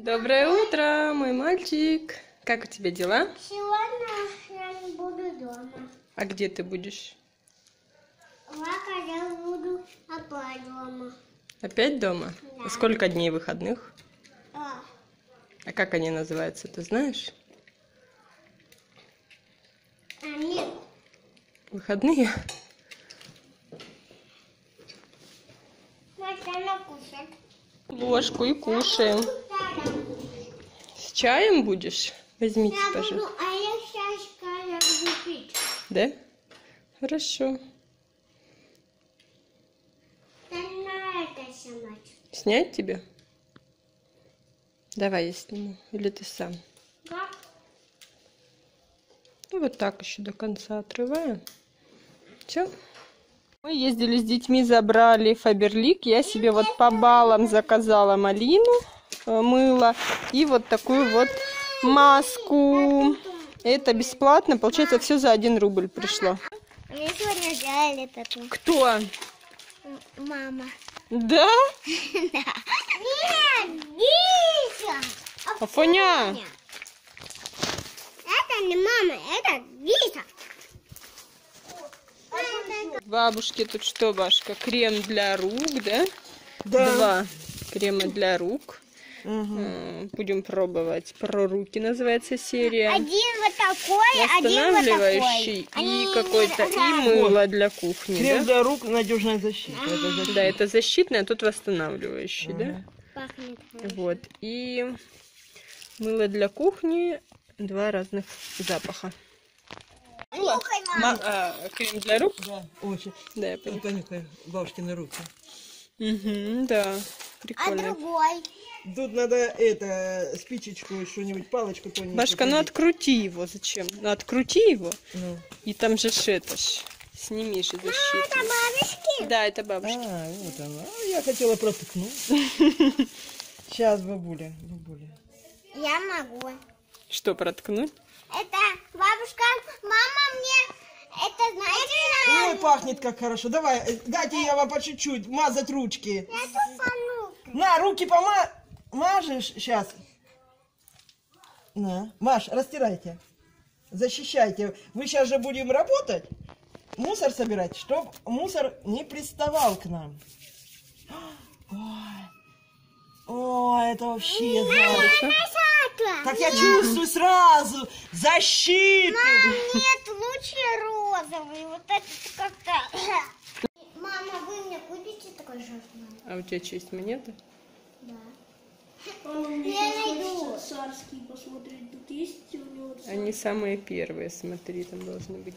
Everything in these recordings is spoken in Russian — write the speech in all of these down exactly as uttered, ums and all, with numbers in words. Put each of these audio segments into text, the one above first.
Доброе утро, мой мальчик. Как у тебя дела? Сегодня я не буду дома. А где ты будешь? Завтра я буду опять дома. Опять дома? Да. А сколько дней выходных? А, А как они называются, ты знаешь? а нет. Выходные? Вот она кушает. Ложку и кушаем. С чаем будешь? Возьмите, Я пожалуйста. буду, а я сейчас скажу выпить. Да? Хорошо. Да на это снимать. Снять тебе? Давай я сниму. Или ты сам? Да? Ну, вот так еще до конца отрываем. Все. Мы ездили с детьми, забрали Фаберлик. Я себе вот по баллам заказала малину, э, мыло и вот такую вот маску. Это бесплатно. Получается, все за один рубль пришло. Мне сегодня сделали тату. Кто? М- Мама. Да? Да. Нет, Гиса. Афоня. Это не мама, это Гиса. Бабушке тут что, Башка? Крем для рук, да? Да. Два крема для рук. Угу. М, Будем пробовать. Про руки называется серия. Один вот такой, один вот Восстанавливающий такой. и Они какой-то и разные. мыло для кухни, Крем да? для рук, надежная защита. Это защита. Да, это защитный, а тут восстанавливающий, да? Мгм. Пахнет. Вот. И мыло для кухни, два разных запаха. Мыло? Ма- а, крем для рук? Да, очень. Да, я поняла. Понюхай бабушкины руки. Мгм, да, А прикольно. другой? Тут надо это спичечку, что-нибудь, палочку тоненькую. Башка, ну подеть. открути его, зачем? Ну открути его, Ну. и там же ж это ж, сними же защиту. Это бабушки? Да, это бабушка. А, вот она. А, я хотела проткнуть. Сейчас, бабуля, бабуля. Я могу. Что, проткнуть? Это бабушка, мама мне, это знаете, Ой, пахнет как хорошо. Давай, э, дайте я вам по чуть-чуть мазать ручки. я тупану. На, руки помажешь сейчас. На, Маш, растирайте. Защищайте. Мы сейчас же будем работать, мусор собирать, чтобы мусор не приставал к нам. Ой, ой, это вообще запах. Так я чувствую сразу защиту. Нет, лучше розовый. Вот это как-то. Мама, вы мне купите такой желтый? А у тебя что, есть монеты? Да. Я найду. Царский посмотреть, тут есть у него. Они самые первые, смотри, там должны быть.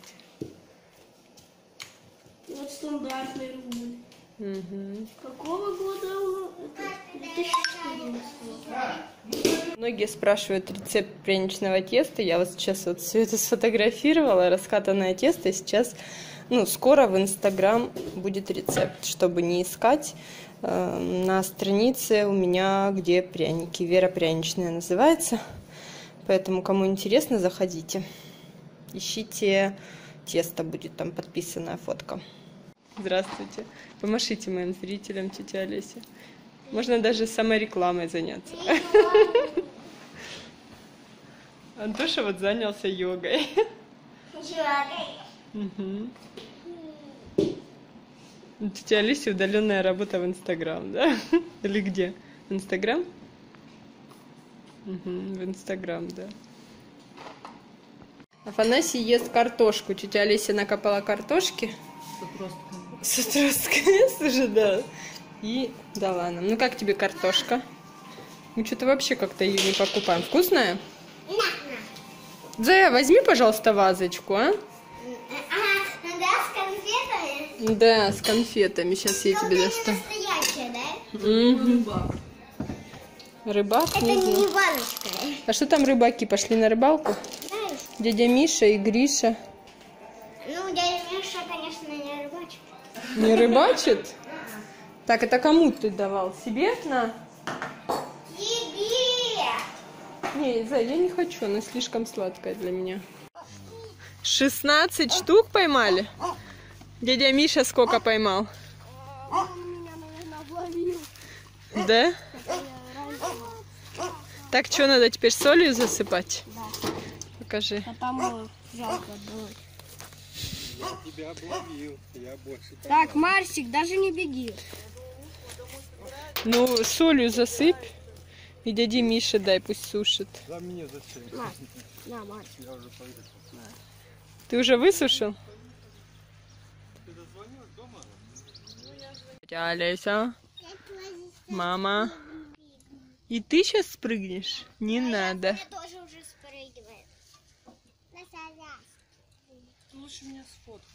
Вот стандартный рубль. Угу. Какого года он? Это две тысячи четырнадцатого. Многие спрашивают рецепт пряничного теста. Я вот сейчас вот все это сфотографировала, раскатанное тесто. И сейчас, ну, скоро в Инстаграм будет рецепт, чтобы не искать. Э, на странице у меня, где пряники. Вера Пряничная называется. Поэтому, кому интересно, заходите. Ищите тесто, будет там подписанная фотка. Здравствуйте. Помашите моим зрителям, тетя Олеся. Можно даже саморекламой заняться. Антоша вот занялся йогой. Мгм. У тети Олеси удаленная работа в Инстаграм, да? Или где? В Инстаграм? Мгм, в Инстаграм, да. Афанасий ест картошку. Тетя Олеся накопала картошки. С отростками, слушай, да. И дала нам. Ну как тебе картошка? Мы что-то вообще как-то ее не покупаем. Вкусная? Зая, возьми, пожалуйста, вазочку, а? Ага, да, с конфетами? Да, с конфетами. Сейчас я тебе достану. Настоящая, да? Мгм. Рыбак? Это Не не знаю. баночка. А что там рыбаки? Пошли на рыбалку? Знаешь? Дядя Миша и Гриша. Ну, дядя Миша, конечно, не рыбачит. Не рыбачит? Так, это кому ты давал? Себе? На. Тебе! Не, Зай, я не хочу, она слишком сладкая для меня. шестнадцать штук поймали? Дядя Миша сколько поймал? Да? Так, что надо теперь солью засыпать? Да. Покажи. А там э, жалко отдавать. Я тебя обловил, я больше. Так, Марсик, даже не беги. Ну, солью засыпь. И дяде Мише дай, пусть сушит. За мне зачем? На, на, Марсик. Я уже поехал. Ты уже высушил? Ты дозвонилась дома? Тетя Олеся. Мама. И ты сейчас спрыгнешь? Не надо. Я тоже уже спрыгиваю. Лучше меня сфоткай.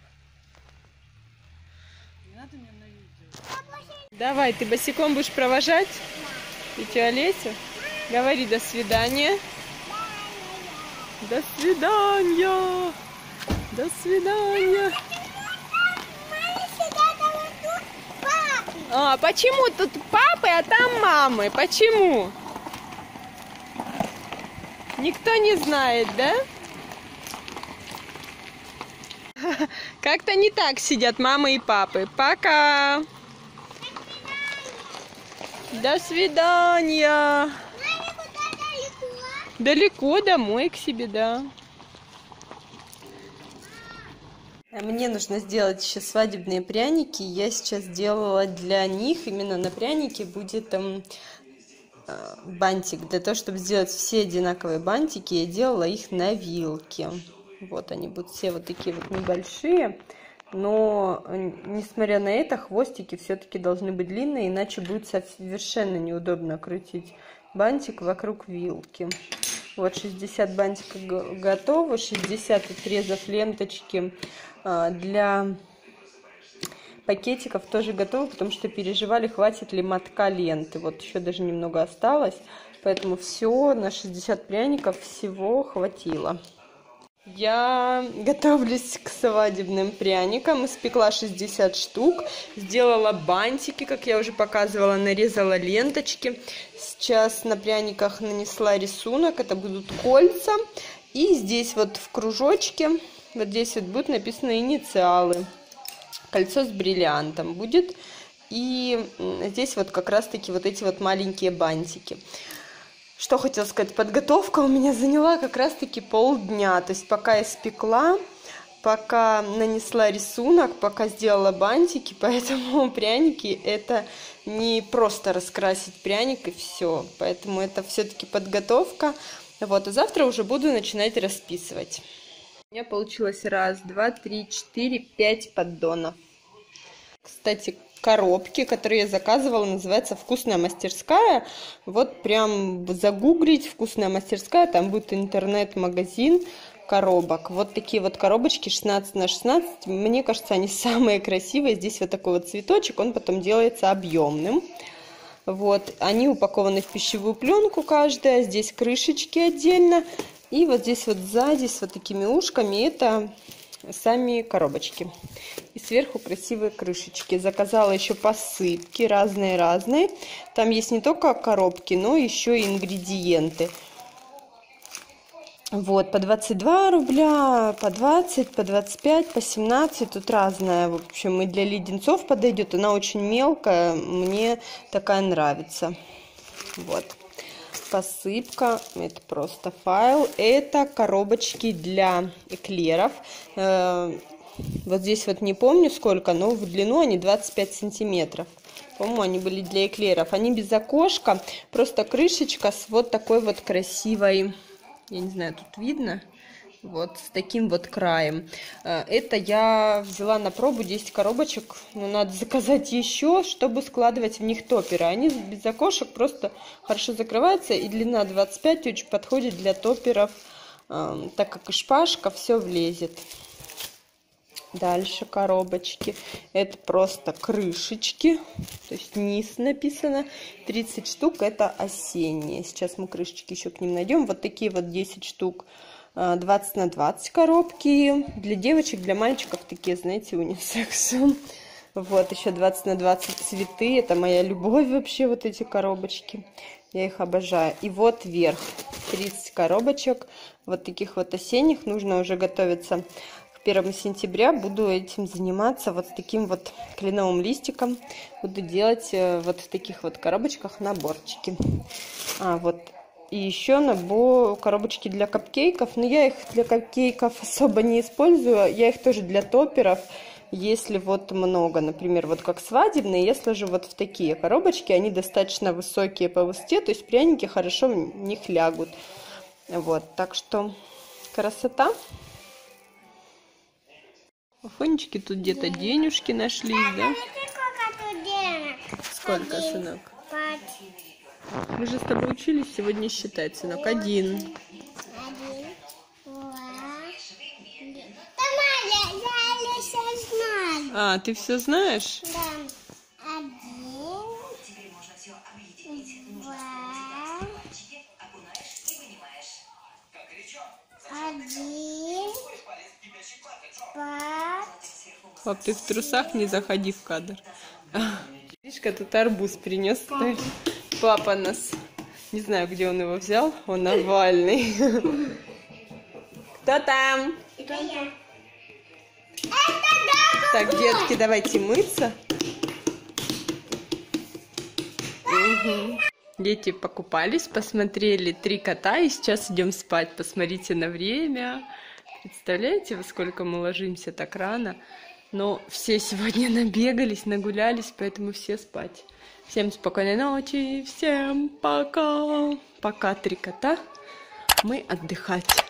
Не надо меня на видео. Давай, ты босиком будешь провожать? Тетю Олесю? Говори до свидания. До свидания. До свидания. А, почему тут папы, а там мамы? Почему? Никто не знает, да? Как-то не так сидят мамы и папы. Пока. До свидания. Далеко домой к себе, да. Мне нужно сделать еще свадебные пряники. Я сейчас сделала для них, именно на пряники будет там э, бантик. Для того, чтобы сделать все одинаковые бантики, я делала их на вилке. Вот они будут все вот такие вот небольшие. Но, несмотря на это, хвостики все-таки должны быть длинные, иначе будет совершенно неудобно крутить бантик вокруг вилки. Вот шестьдесят бантиков готово, шестьдесят отрезов ленточки для пакетиков тоже готовы, потому что переживали, хватит ли мотка ленты. Вот еще даже немного осталось, поэтому все на шестьдесят пряников всего хватило. Я готовлюсь к свадебным пряникам, испекла шестьдесят штук, сделала бантики, как я уже показывала, нарезала ленточки. Сейчас на пряниках нанесла рисунок, это будут кольца. И здесь вот в кружочке, вот здесь вот будут написаны инициалы. Кольцо с бриллиантом будет. И здесь вот как раз-таки вот эти вот маленькие бантики. Что хотела сказать, подготовка у меня заняла как раз-таки полдня. То есть пока испекла, пока нанесла рисунок, пока сделала бантики, поэтому пряники это не просто раскрасить пряник и все. Поэтому это все-таки подготовка. Вот, а завтра уже буду начинать расписывать. У меня получилось раз, два, три, четыре, пять поддонов. Кстати, коробки, которые я заказывала, называется «Вкусная мастерская». Вот прям загуглить «Вкусная мастерская», там будет интернет-магазин коробок. Вот такие вот коробочки шестнадцать на шестнадцать. Мне кажется, они самые красивые. Здесь вот такой вот цветочек, он потом делается объемным. Вот, они упакованы в пищевую пленку каждая. Здесь крышечки отдельно. И вот здесь вот сзади с вот такими ушками это сами коробочки. И сверху красивые крышечки. Заказала еще посыпки разные-разные. Там есть не только коробки, но еще и ингредиенты. Вот, по двадцать два рубля, по двадцать, по двадцать пять, по семнадцать. Тут разная. В общем, и для леденцов подойдет. Она очень мелкая. Мне такая нравится. Вот. Посыпка, это просто файл. Это коробочки для эклеров. Вот здесь вот не помню сколько, но в длину они двадцать пять сантиметров. По-моему, они были для эклеров. Они без окошка, просто крышечка с вот такой вот красивой, я не знаю, тут видно, вот с таким вот краем. Это я взяла на пробу десять коробочек, но надо заказать еще, чтобы складывать в них топеры. Они без окошек просто хорошо закрываются, и длина двадцать пять очень подходит для топеров, так как и шпажка все влезет. Дальше коробочки. Это просто крышечки. То есть низ написано. тридцать штук это осенние. Сейчас мы крышечки еще к ним найдем. Вот такие вот десять штук. двадцать на двадцать коробки. Для девочек, для мальчиков такие, знаете, унисекс. Вот еще двадцать на двадцать цветы. Это моя любовь вообще, вот эти коробочки. Я их обожаю. И вот вверх. тридцать коробочек. Вот таких вот осенних. Нужно уже готовиться. первого сентября буду этим заниматься, вот с таким вот кленовым листиком. Буду делать вот в таких вот коробочках наборчики. А, вот И еще набор коробочки для капкейков. Но я их для капкейков особо не использую. Я их тоже для топеров. Если вот много, например, вот как свадебные, я сложу вот в такие коробочки. Они достаточно высокие по высоте. То есть пряники хорошо в них лягут. Вот, так что красота. Фонечки тут где-то денежки нашлись, да? Сколько тут денег? Сколько, сынок? Пять. Мы же с тобой учились сегодня считать, сынок. Один. Один, два, три. Тамара, я, я все знаю. А, ты все знаешь? Да. Один, два, один, пять. Пап, ты в трусах, не заходи в кадр. Видишь-ка, тут арбуз принес. Папа нас, не знаю, где он его взял, он овальный. Кто там? Это я. Так, детки, давайте мыться. Угу. Дети покупались, посмотрели «Три кота» и сейчас идем спать. Посмотрите на время. Представляете, во сколько мы ложимся так рано? Но все сегодня набегались, нагулялись, поэтому все спать. Всем спокойной ночи, всем пока. Пока, три кота. Мы отдыхать.